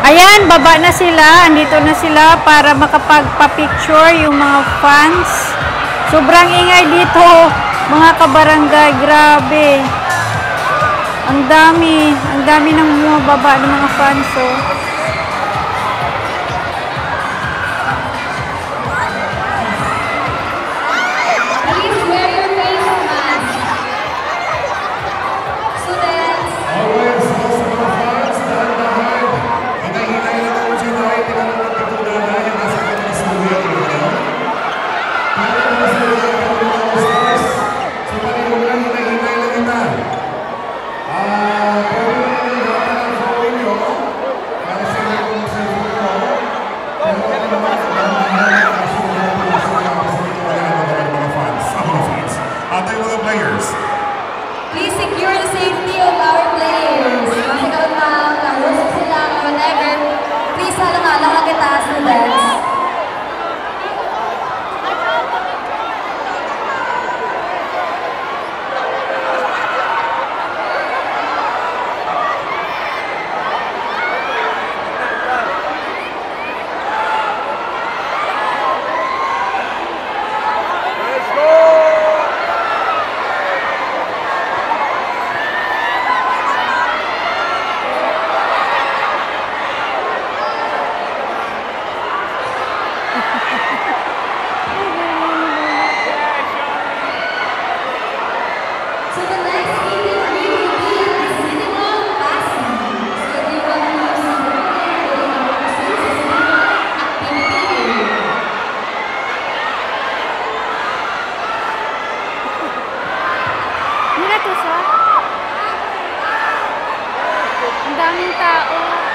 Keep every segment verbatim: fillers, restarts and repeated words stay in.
Ayan, baba na sila. Andito na sila para makapagpa-picture yung mga fans. Sobrang ingay dito, mga kabarangay. Grabe. Ang dami. Ang dami ng mga baba ng mga fans. Oh. Please secure the safety of our players. Kasi kapag makaroon sila or whatever, please halang-halang ang kitaas ng dance. Ang daming tao.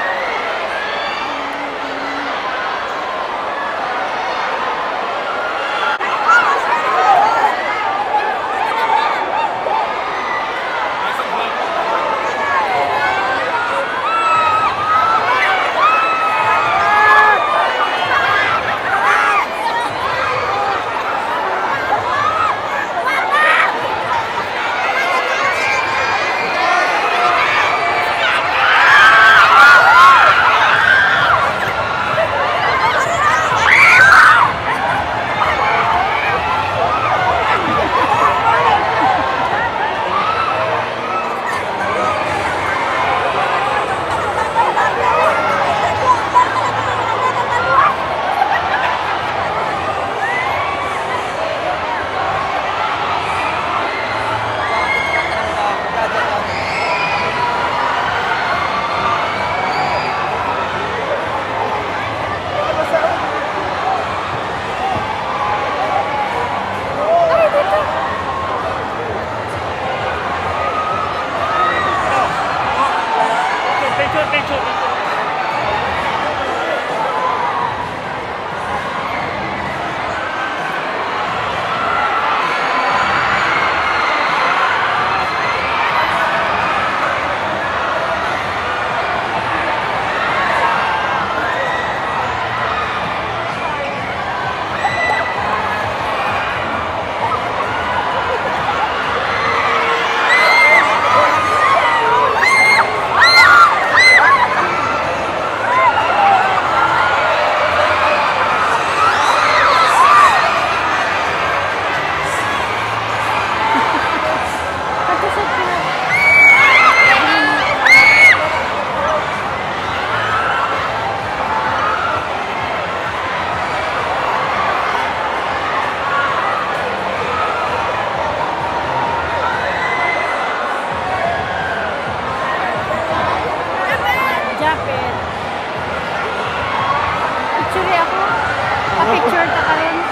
Picture ta ka rin.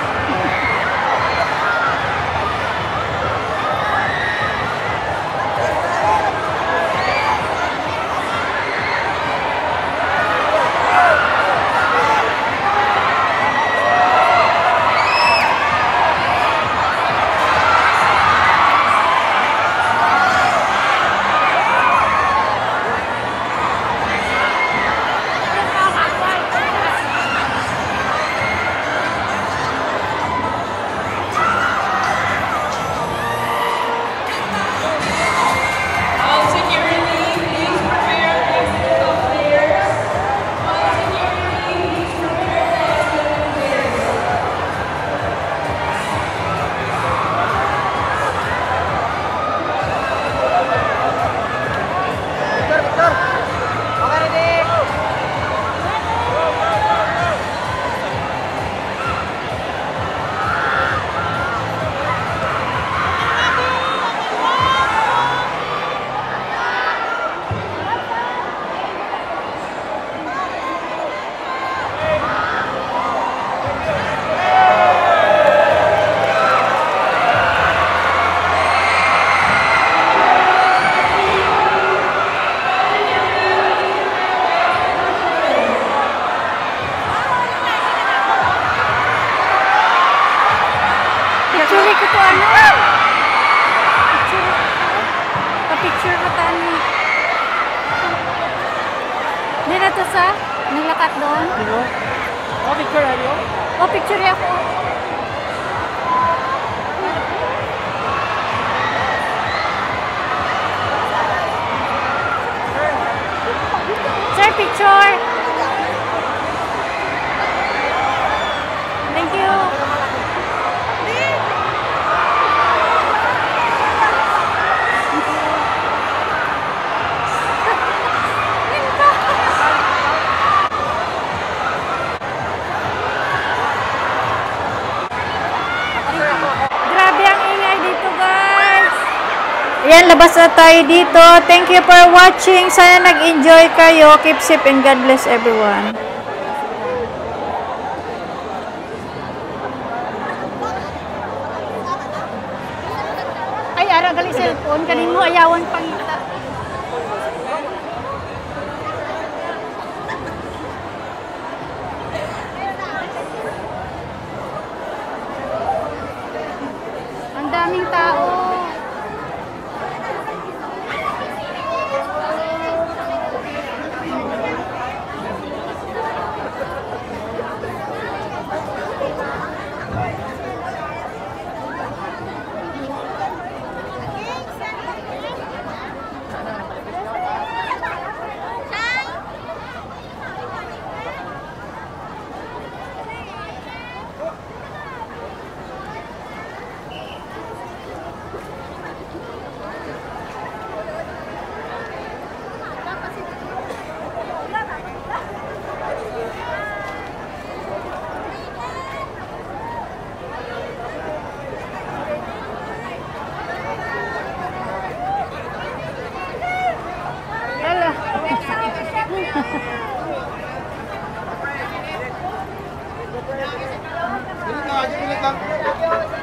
Naglakat doon? Sino? Oh, picture ayo. O, picture ako. Sir, picture. Thank you. Grabe ang ingay dito, guys. Ayan, labas na tayo dito. Thank you for watching. Sana nag-enjoy kayo. Keep safe and God bless everyone. Ay, ara gali cellphone. Kanin mo ayawan pangita. Ang daming tao. Hello. Pilit lang, pilit lang.